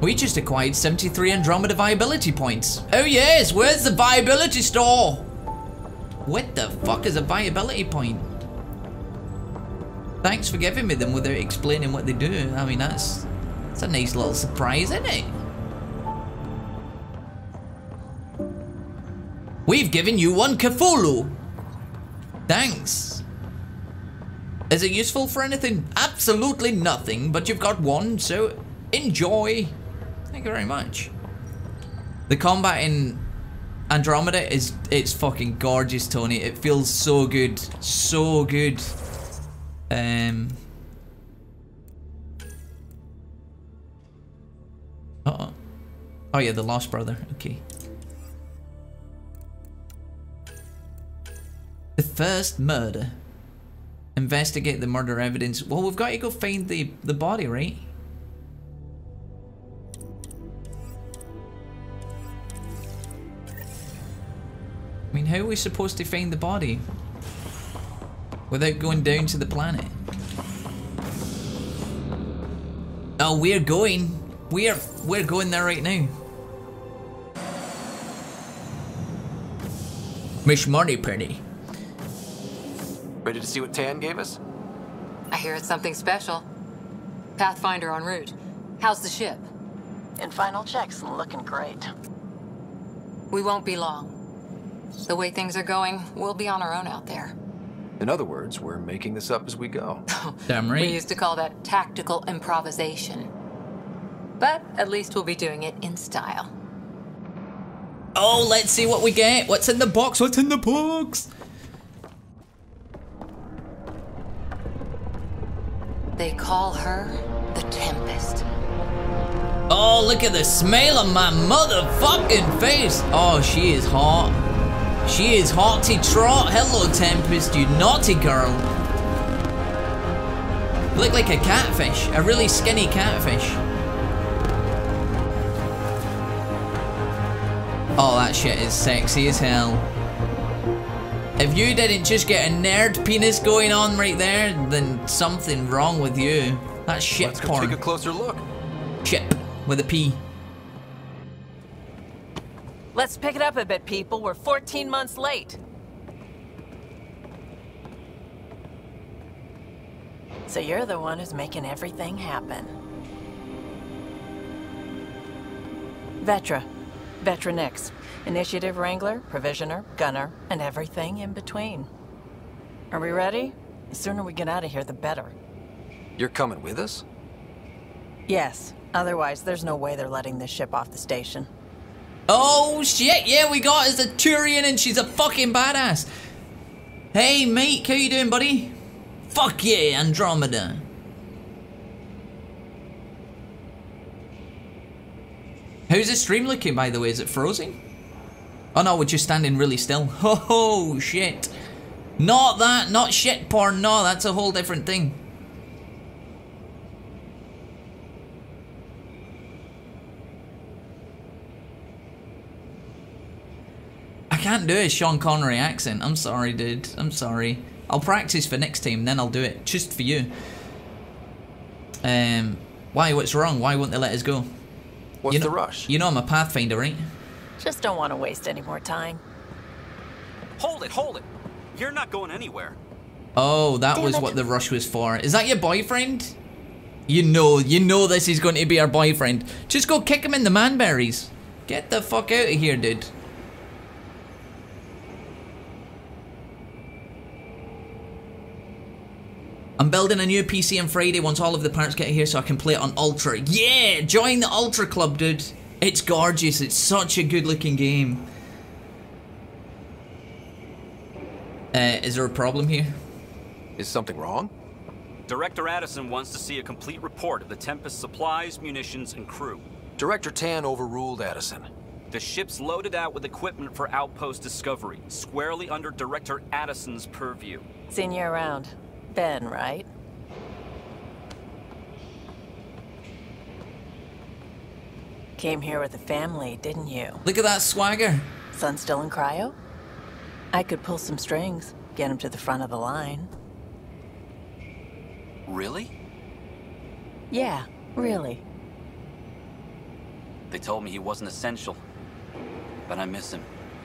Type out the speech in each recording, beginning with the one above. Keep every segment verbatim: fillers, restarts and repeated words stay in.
We just acquired seventy-three Andromeda viability points. Oh yes, where's the viability store? What the fuck is a viability point? Thanks for giving me them without explaining what they do. I mean, that's, that's a nice little surprise, isn't it? We've given you one Cthulhu. Thanks. Is it useful for anything? Absolutely nothing, but you've got one, so enjoy. Thank you very much. The combat in Andromeda is, it's fucking gorgeous, Tony. It feels so good, so good. Um. Uh-oh. Oh yeah, the Lost Brother, okay. The first murder. Investigate the murder evidence. Well, we've got to go find the, the body, right? I mean, how are we supposed to find the body without going down to the planet? Oh, we're going. We're we're going there right now. Miss Moneypenny. Ready to see what Tan gave us? I hear it's something special. Pathfinder en route. How's the ship? In final checks and looking great. We won't be long. The way things are going, we'll be on our own out there. In other words, we're making this up as we go. Damn right. We used to call that tactical improvisation. But at least we'll be doing it in style. Oh, let's see what we get. What's in the box? What's in the box? They call her the Tempest. Oh, look at the smile on my motherfucking face. Oh, she is hot. She is hotty trot. Hello, Tempest, you naughty girl. You look like a catfish, a really skinny catfish. Oh, that shit is sexy as hell. If you didn't just get a nerd penis going on right there, then something wrong with you. That's shit Let's go porn. take a closer look. Shit with a P. Let's pick it up a bit, people. We're fourteen months late. So you're the one who's making everything happen. Vetra. Vetra Nix. Initiative Wrangler, Provisioner, Gunner, and everything in between. Are we ready? The sooner we get out of here, the better. You're coming with us? Yes. Otherwise, there's no way they're letting this ship off the station. Oh shit, yeah, we got us a Turian and she's a fucking badass. Hey mate, how you doing, buddy? Fuck yeah, Andromeda. How's the stream looking, by the way? Is it frozen? Oh no, we're just standing really still. Oh shit. Not that, not shit porn, no, that's a whole different thing. I can't do a Sean Connery accent. I'm sorry, dude. I'm sorry. I'll practice for next time, then I'll do it. Just for you. Um, why? What's wrong? Why won't they let us go? What's you know, the rush? You know I'm a Pathfinder, right? Just don't want to waste any more time. Hold it, hold it. You're not going anywhere. Oh, that Damn was it. what the rush was for. Is that your boyfriend? You know, you know this is going to be our boyfriend. Just go kick him in the manberries. Get the fuck out of here, dude. I'm building a new P C on Friday once all of the parts get here so I can play it on Ultra. Yeah, join the Ultra Club, dude. It's gorgeous. It's such a good looking game. Uh, is there a problem here? Is something wrong? Director Addison wants to see a complete report of the Tempest's supplies, munitions, and crew. Director Tan overruled Addison. The ship's loaded out with equipment for outpost discovery, squarely under Director Addison's purview. Seen you around. Ben, right? Came here with a family, didn't you? Look at that swagger. Son still in cryo? I could pull some strings, get him to the front of the line. Really? Yeah, really. They told me he wasn't essential, but I miss him.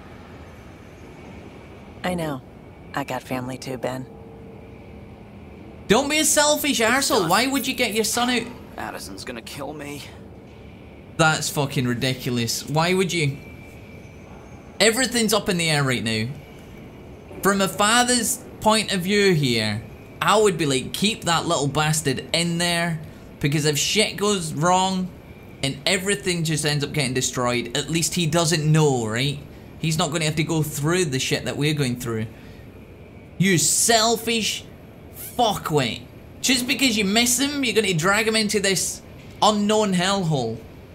I know. I got family too, Ben. Don't be a selfish arsehole. Why would you get your son out? Addison's gonna kill me. That's fucking ridiculous. Why would you? Everything's up in the air right now. From a father's point of view here, I would be like, keep that little bastard in there, because if shit goes wrong and everything just ends up getting destroyed, at least he doesn't know, right? He's not going to have to go through the shit that we're going through. You selfish fuckwit. Just because you miss him, you're going to drag him into this unknown hellhole.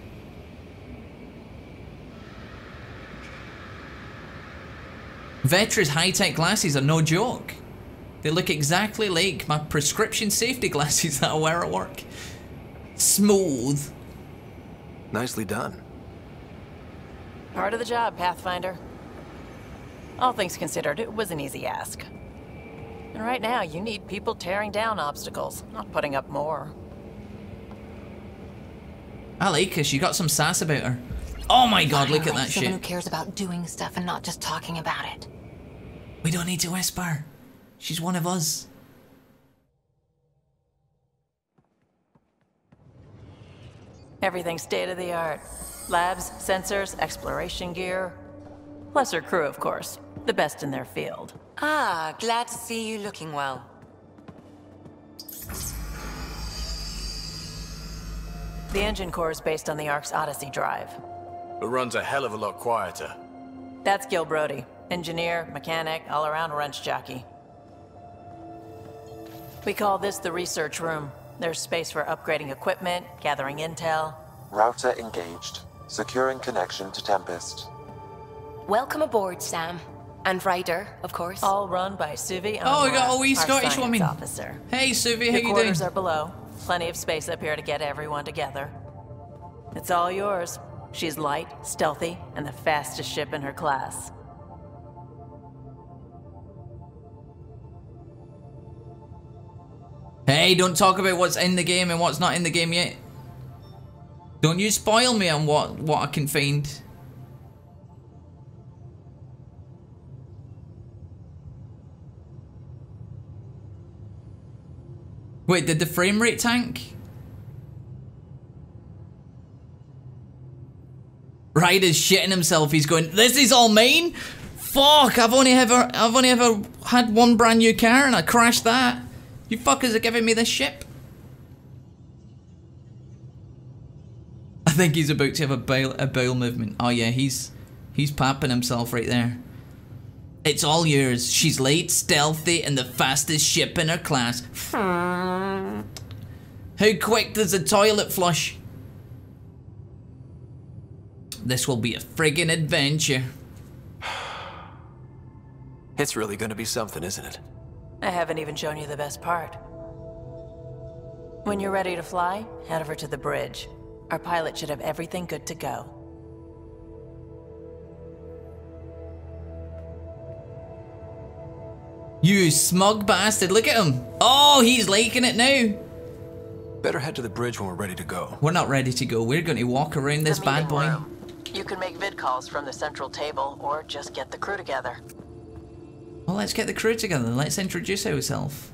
Vetra's high-tech glasses are no joke. They look exactly like my prescription safety glasses that I wear at work. Smooth. Nicely done. Part of the job, Pathfinder. All things considered, it was an easy ask. And right now, you need people tearing down obstacles, not putting up more. I like her. She got some sass about her. Oh my god, look at that shit. Someone who cares about doing stuff and not just talking about it. We don't need to whisper. She's one of us. Everything's state-of-the-art. Labs, sensors, exploration gear. Plus her crew, of course. The best in their field. Ah, glad to see you looking well. The engine core is based on the Ark's Odyssey drive. It runs a hell of a lot quieter. That's Gil Brody. Engineer, mechanic, all-around wrench jockey. We call this the research room. There's space for upgrading equipment, gathering intel. Router engaged. Securing connection to Tempest. Welcome aboard, Sam. And Ryder, of course. All run by Suvi. Oh, we got a wee our Scottish science woman. Officer. Hey, Suvi, how The you doing? quarters are below. Plenty of space up here to get everyone together. It's all yours. She's light, stealthy, and the fastest ship in her class. Hey, don't talk about what's in the game and what's not in the game yet. Don't you spoil me on what, what I can find. Wait, did the frame rate tank? Ryder's shitting himself. He's going, this is all mine? Fuck, I've only ever I've only ever had one brand new car and I crashed that. You fuckers are giving me this ship. I think he's about to have a bowel, a bowel movement. Oh yeah, he's he's papping himself right there. It's all yours. She's light, stealthy, and the fastest ship in her class. How quick does the toilet flush? This will be a friggin' adventure. It's really gonna be something, isn't it? I haven't even shown you the best part. When you're ready to fly, head over to the bridge. Our pilot should have everything good to go. You smug bastard, look at him. Oh, he's liking it now. Better head to the bridge when we're ready to go. We're not ready to go. We're going to walk around this The bad meeting boy. room. You can make vid calls from the central table or just get the crew together. Well, let's get the crew together. Let's introduce ourselves.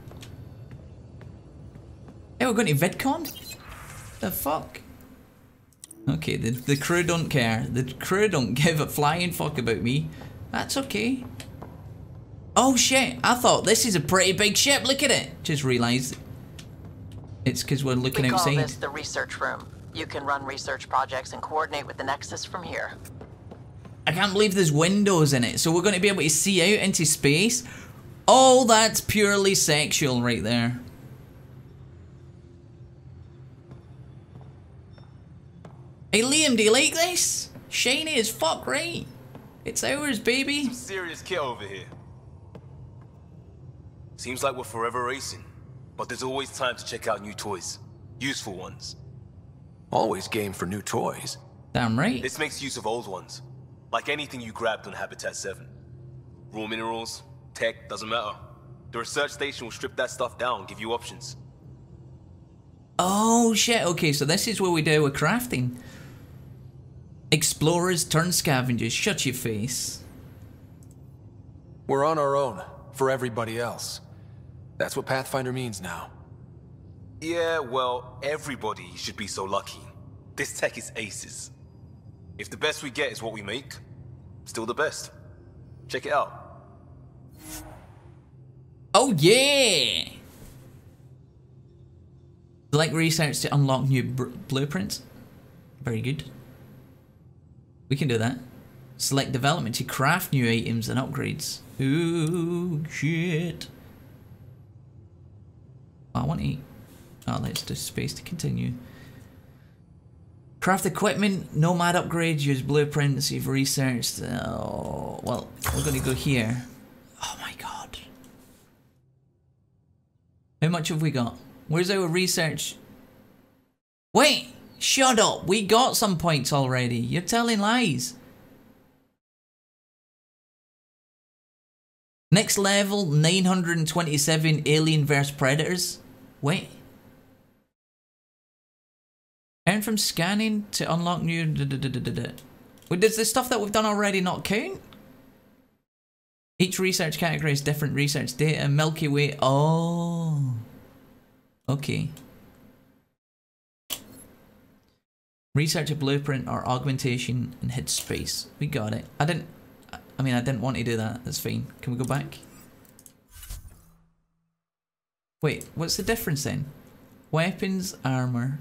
Hey, we're going to VidCon? The fuck? Okay, the, the crew don't care. The crew don't give a flying fuck about me. That's okay. Oh shit, I thought this is a pretty big ship. Look at it. Just realised it's because we're looking We call outside. this the research room. You can run research projects and coordinate with the Nexus from here. I can't believe there's windows in it, so we're going to be able to see out into space. Oh, that's purely sexual right there. Hey Liam, do you like this? Shiny as fuck, right? It's ours, baby. Serious kit over here. Seems like we're forever racing, but there's always time to check out new toys. Useful ones. Always game for new toys. Damn right. This makes use of old ones. Like anything you grabbed on Habitat seven. Raw minerals, tech, doesn't matter. The research station will strip that stuff down and give you options. Oh shit, okay, so this is where we do our crafting. Explorers turn scavengers. Shut your face. We're on our own, for everybody else. That's what Pathfinder means now. Yeah, well, everybody should be so lucky. This tech is aces. If the best we get is what we make, still the best. Check it out. Oh yeah! Select research to unlock new blueprints. Very good. We can do that. Select development to craft new items and upgrades. Ooh, shit. I want to eat. Oh, let's do space to continue. Craft equipment, nomad upgrades, use blueprints, you've researched. Oh, well, we're going to go here. Oh my god. How much have we got? Where's our research? Wait, shut up. We got some points already. You're telling lies. Next level, nine hundred twenty-seven Alien versus Predators. Wait. Earn from scanning to unlock new... Da, da, da, da, da, da. Wait, does the stuff that we've done already not count? Each research category is different research data. Milky Way. Oh. Okay. Research a blueprint or augmentation and hit space. We got it. I didn't... I mean, I didn't want to do that. That's fine. Can we go back? Wait, what's the difference then? Weapons, armor...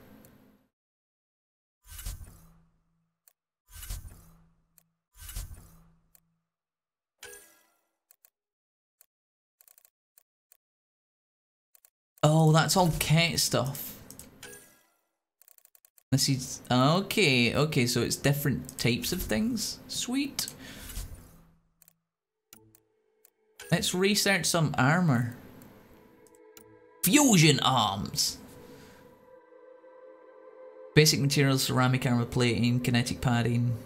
Oh, that's all Kett stuff. This is... Okay, okay, so it's different types of things. Sweet. Let's research some armor. Fusion arms. Basic materials, ceramic armor plating, kinetic padding.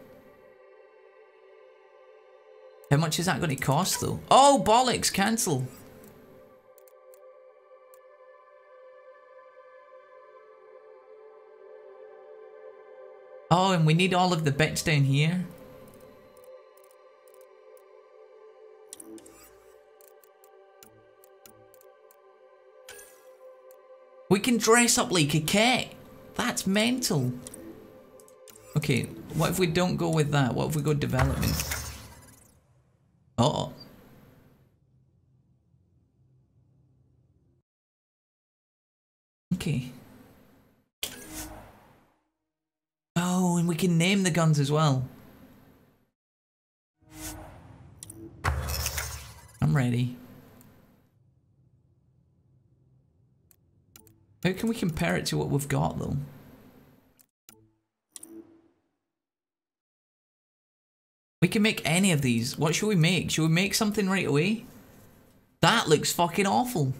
How much is that going to cost though? Oh, bollocks, cancel. Oh, and we need all of the bits down here. We can dress up like a cat. That's mental. Okay, what if we don't go with that? What if we go development? Oh. Okay. Oh, and we can name the guns as well. I'm ready. How can we compare it to what we've got though? We can make any of these. What should we make? Should we make something right away? That looks fucking awful.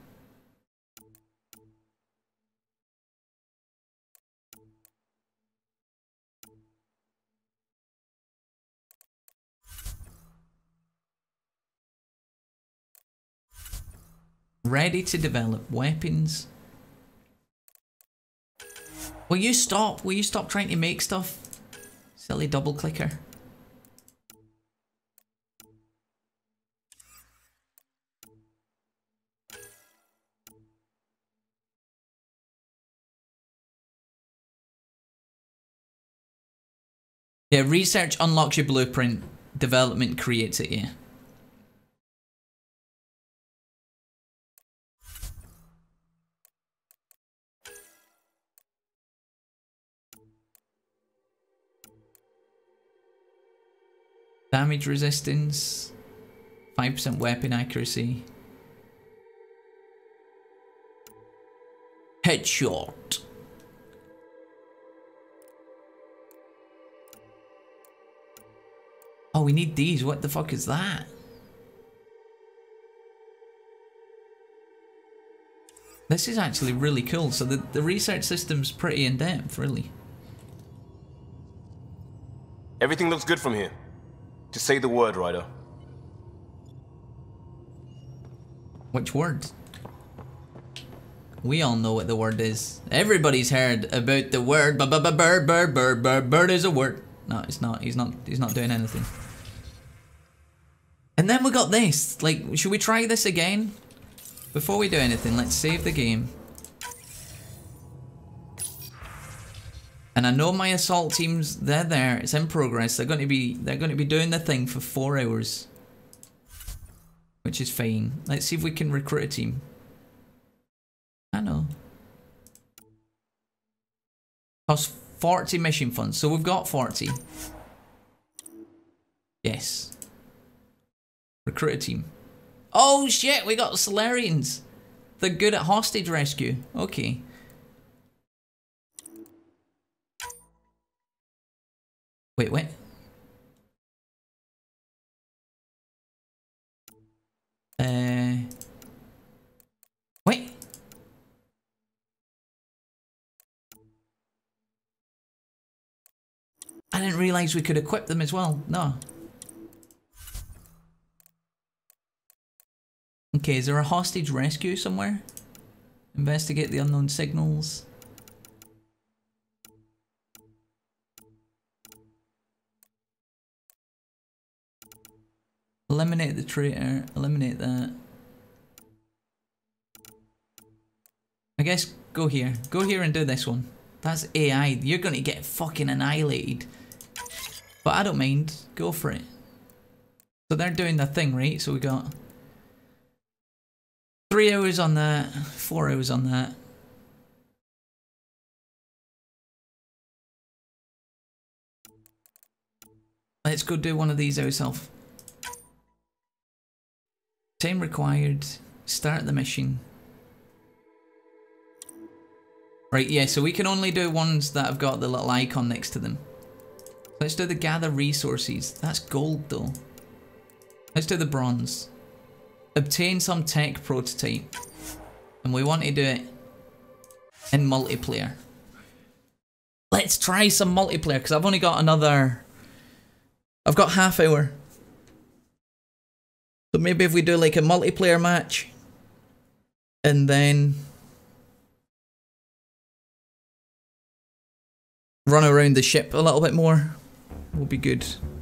Ready to develop weapons. Will you stop? Will you stop trying to make stuff? Silly double clicker. Yeah, research unlocks your blueprint. Development creates it, yeah. Damage resistance, five percent weapon accuracy. Headshot. Oh, we need these. What the fuck is that? This is actually really cool. So the, the research system's pretty in-depth, really. Everything looks good from here. Just say the word, Ryder. Which word? We all know what the word is. Everybody's heard about the word. Bird, bird, bird, bird, bird, bird is a word. No, it's not. He's not. He's not doing anything. And then we got this. Like, should we try this again? Before we do anything, let's save the game. And I know my assault teams, they're there. It's in progress. They're going to be they're going to be doing the thing for four hours. Which is fine. Let's see if we can recruit a team. I know. Cost forty mission funds. So we've got forty. Yes. Recruit a team. Oh shit, we got Solarians. They're good at hostage rescue. Okay. Wait, wait. Uh. Wait. I didn't realize we could equip them as well. No. Okay, is there a hostage rescue somewhere? Investigate the unknown signals. Eliminate the traitor. Eliminate that. I guess go here. Go here and do this one. That's A I. You're going to get fucking annihilated. But I don't mind. Go for it. So they're doing their thing, right? So we got three hours on that. Four hours on that. Let's go do one of these ourselves. Time required. Start the mission. Right, yeah, so we can only do ones that have got the little icon next to them. Let's do the gather resources. That's gold though. Let's do the bronze. Obtain some tech prototype. And we want to do it in multiplayer. Let's try some multiplayer because I've only got another... I've got half hour. So maybe if we do like a multiplayer match. And then... run around the ship a little bit more. Will be good.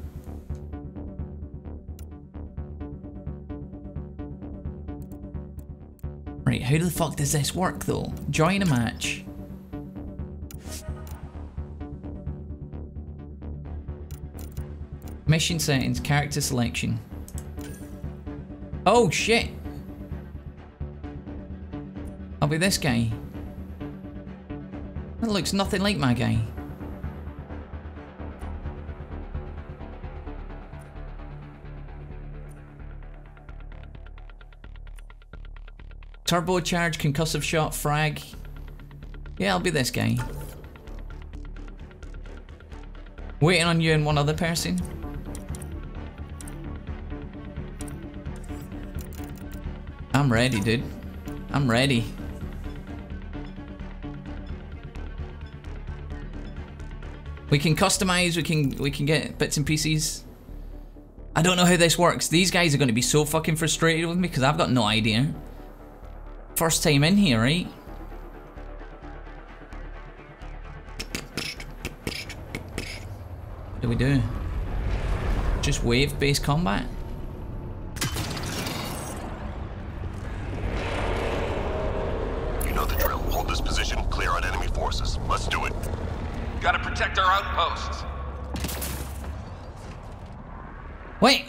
Right, how the fuck does this work though? Join a match. Mission settings, character selection. Oh shit! I'll be this guy. That looks nothing like my guy. Turbocharge, concussive shot, frag. Yeah, I'll be this guy. Waiting on you and one other person. I'm ready, dude. I'm ready. We can customize, we can we can get bits and pieces. I don't know how this works. These guys are going to be so fucking frustrated with me because I've got no idea. First time in here, right? What do we do? Just wave-based combat? You know the drill. Hold this position, clear on enemy forces. Let's do it. Gotta protect our outposts. Wait!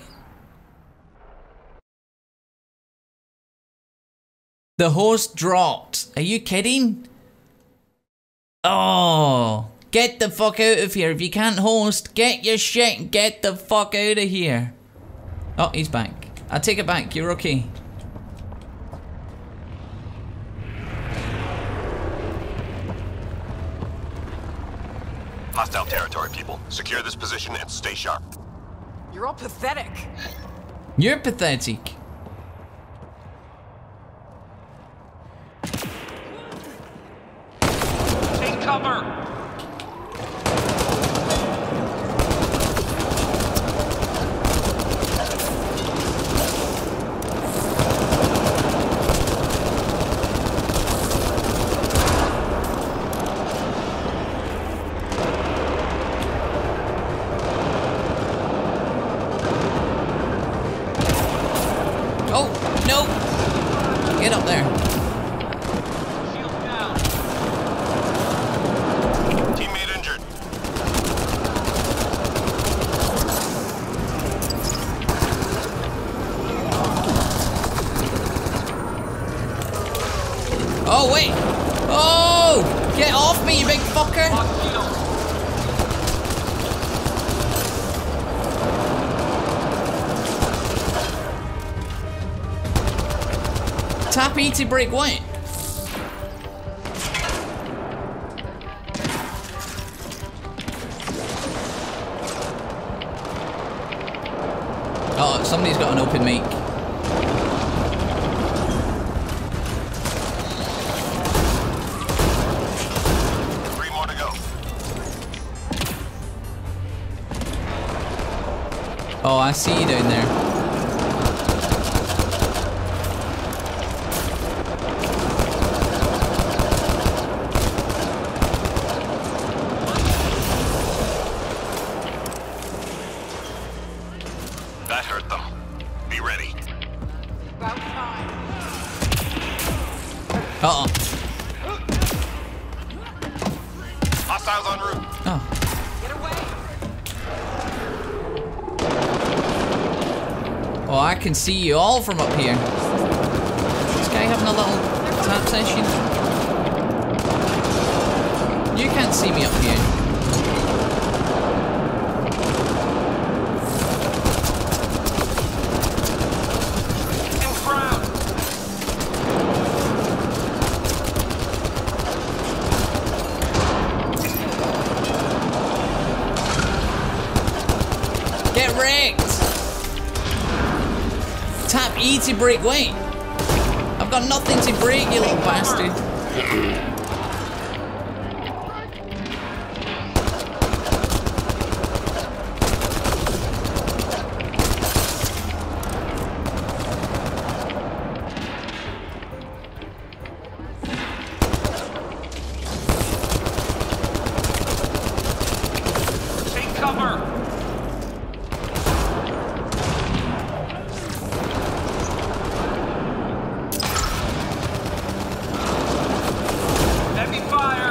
The host dropped. Are you kidding? Oh, get the fuck out of here. If you can't host, get your shit and get the fuck out of here. Oh, he's back. I take it back. You're okay. Hostile territory, people. Secure this position and stay sharp. You're all pathetic. You're pathetic. Take cover. No! Get up there. Shield down. Teammate injured. Oh, wait! Oh! Get off me, you big fucker! Lock shield. Tap E to break what? Oh, somebody's got an open mic. Three more to go. Oh, I see you down there. That hurt them. Be ready. Uh-oh. Hostiles en route. Oh. Oh, I can see you all from up here. This guy having a little tap session. You can't see me up here. Get wrecked! Tap E to break. Wait! I've got nothing to break, you little bastard. Take cover. Heavy fire.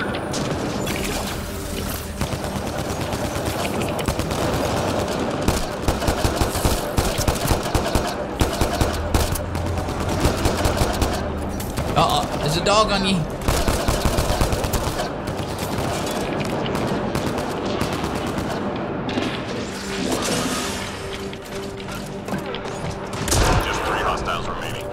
Uh-oh, there's a dog on you. Just three hostiles remaining.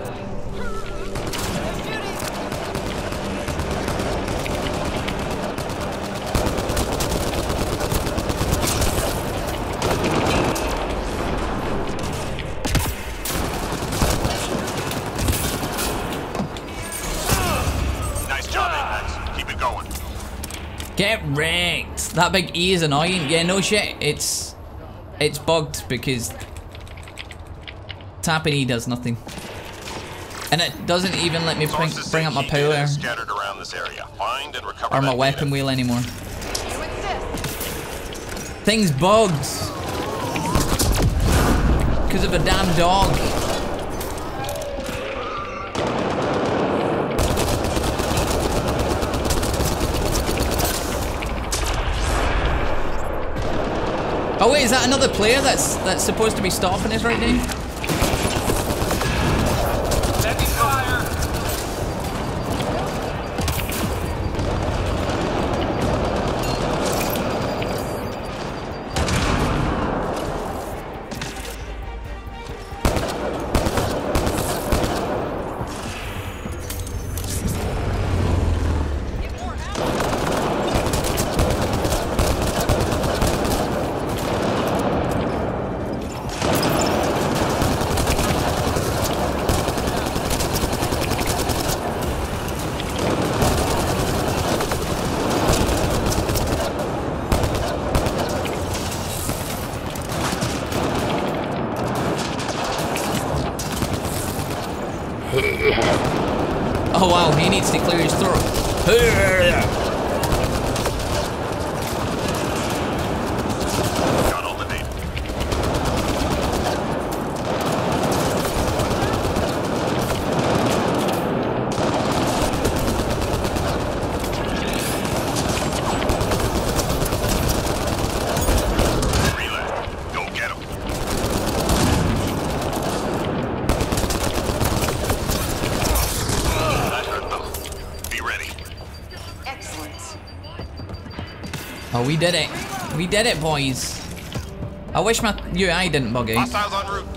Nice job, Apex. Keep it going. Get wrecked. That big E is annoying. Yeah, no shit. It's it's bugged because tapping E does nothing. And it doesn't even let me bring, Sources bring say up my key data power is scattered around this area. Find and recover or my that weapon data. wheel anymore. Thing's bugged. Because of a damn dog. Oh wait, is that another player that's that's supposed to be stopping us right now? Heavy fire. Oh wow, he needs to clear his throat. Got all the data. Oh, we did it. We did it, boys. I wish my U I didn't bug out. Hostiles en route.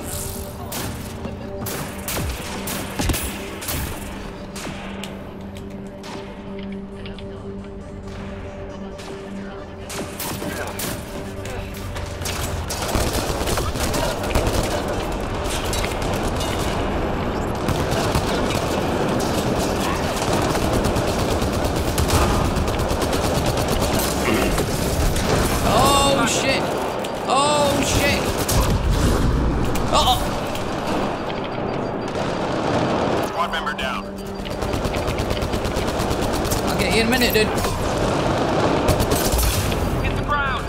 Oh shit! Oh shit! Uh oh! Squad member down. I'll get you in a minute, dude. Hit the ground.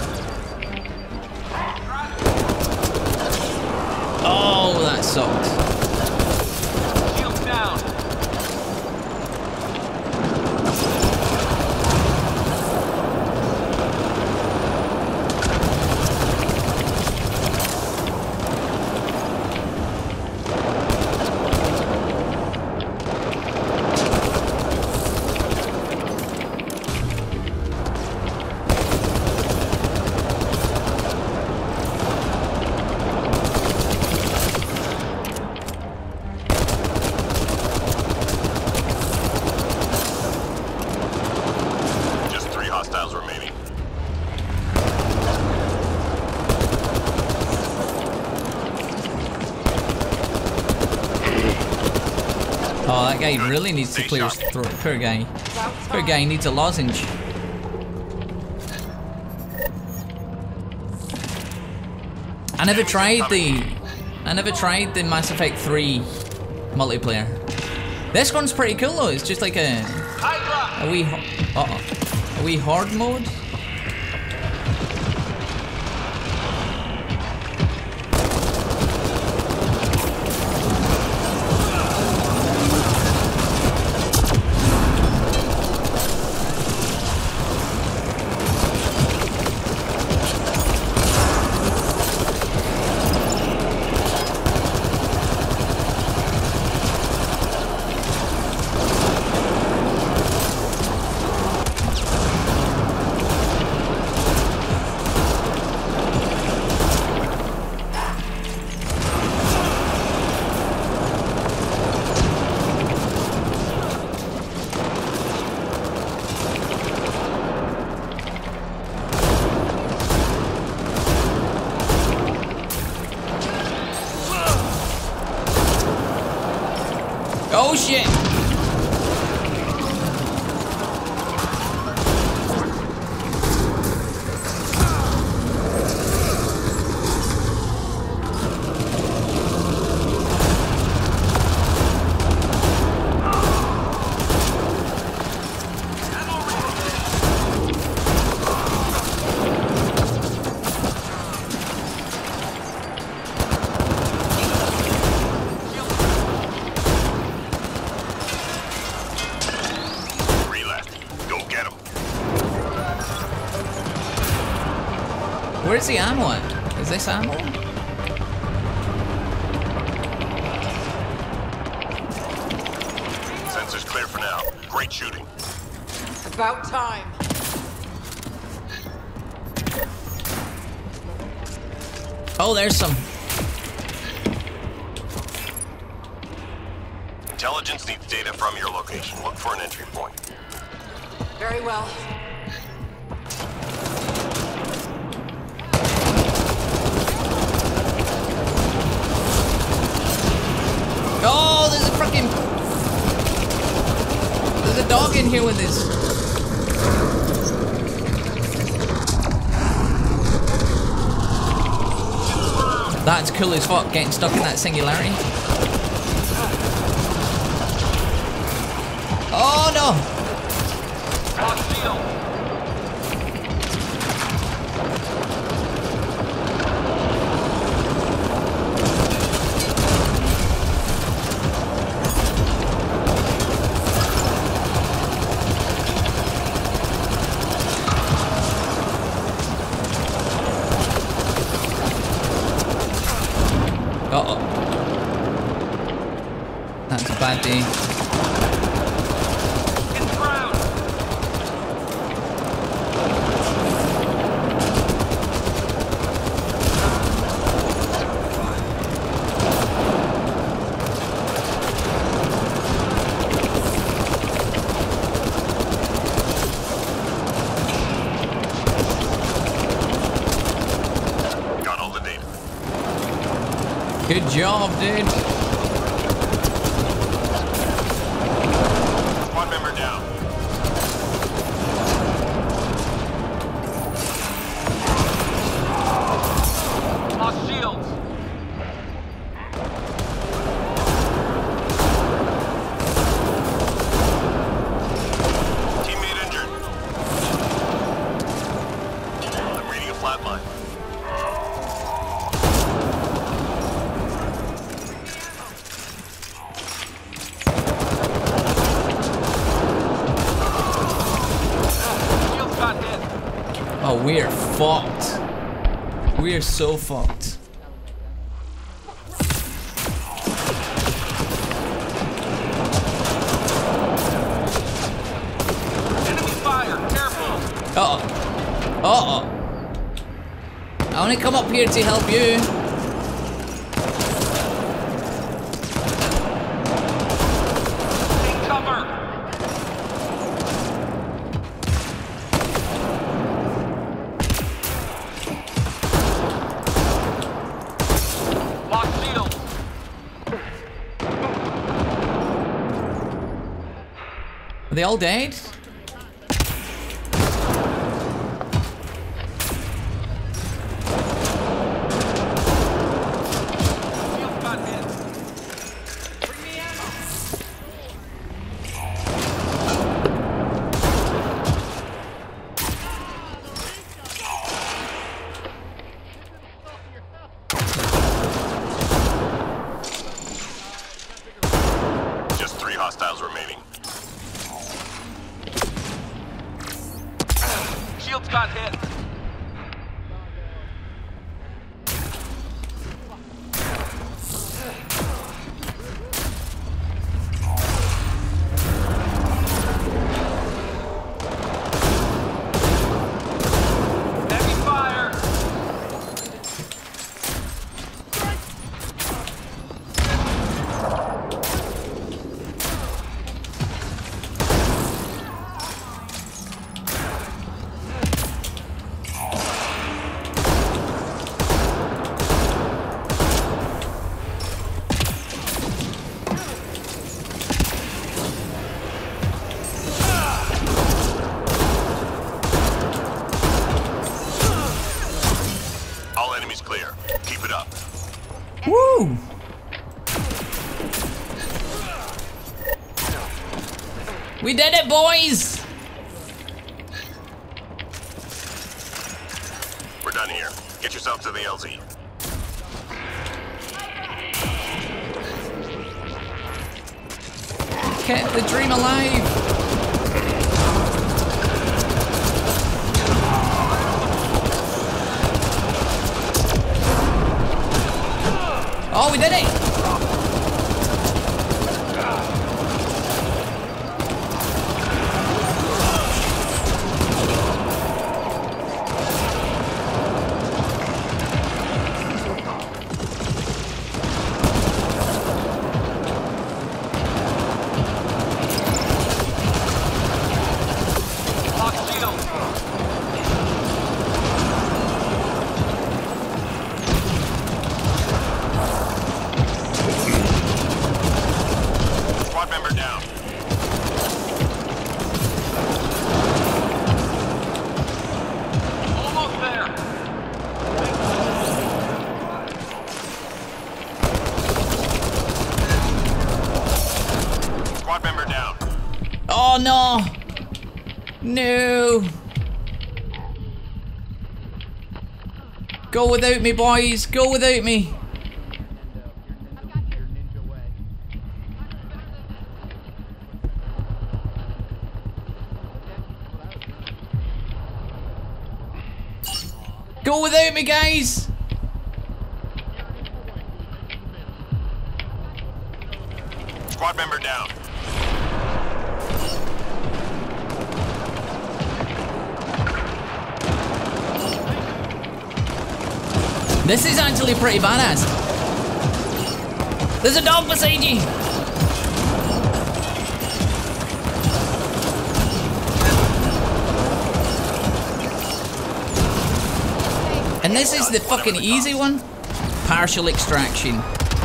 Oh, that sucks. Shields down. Just three hostiles remaining. Oh, that guy really needs to clear his throat. Poor guy. Poor guy needs a lozenge. I never tried the... I never tried the Mass Effect three multiplayer. This one's pretty cool though. It's just like a... A wee... Uh oh. A wee horde mode. Oh shit! Where's the ammo at? Is this ammo? Sensors clear for now. Great shooting. About time. Oh, there's some. Intelligence needs data from your location. Look for an entry point. Very well. Oh, there's a freaking... There's a dog in here with this. That's cool as fuck, getting stuck in that singularity. Oh no! Lost shield. Uh-oh. That's a bad day. Hit the ground. Good job, dude. Squad member down. Lost shields. Teammate injured. I'm reading a flatline. Shields got hit. Oh, we're fucked. We're so fucked. Enemy fire. Careful. Uh-oh. Uh-oh. I only come up here to help you. Take cover. Lost shields. Are they all dead? Shields got hit. Bring me ammo. Just three hostiles remaining. Shields got hit. Heavy fire. All enemies clear. Keep it up. Woo! We did it, boys! We're done here. Get yourself to the L Z. Kept the dream alive! Oh, we did it! Lost shields. Squad member down. Almost there. Squad member down. Oh no! No! Go without me, boys! Go without me! Go without me, guys! Squad member down. This is actually pretty badass. There's a dog beside you! And this is the fucking easy one. Partial extraction.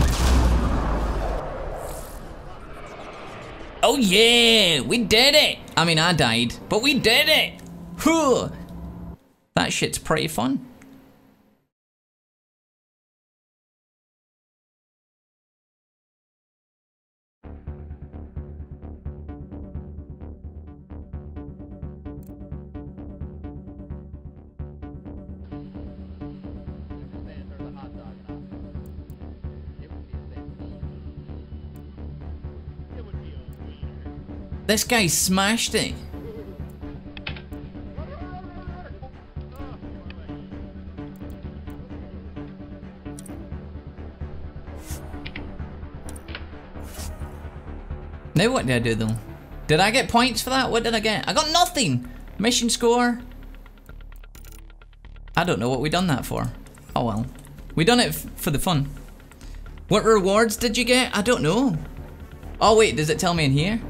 Oh yeah, we did it. I mean, I died, but we did it. Whew. That shit's pretty fun. This guy smashed it. Now what did I do though? Did I get points for that? What did I get? I got nothing! Mission score. I don't know what we done that for. Oh well. We done it f for the fun. What rewards did you get? I don't know. Oh wait, does it tell me in here?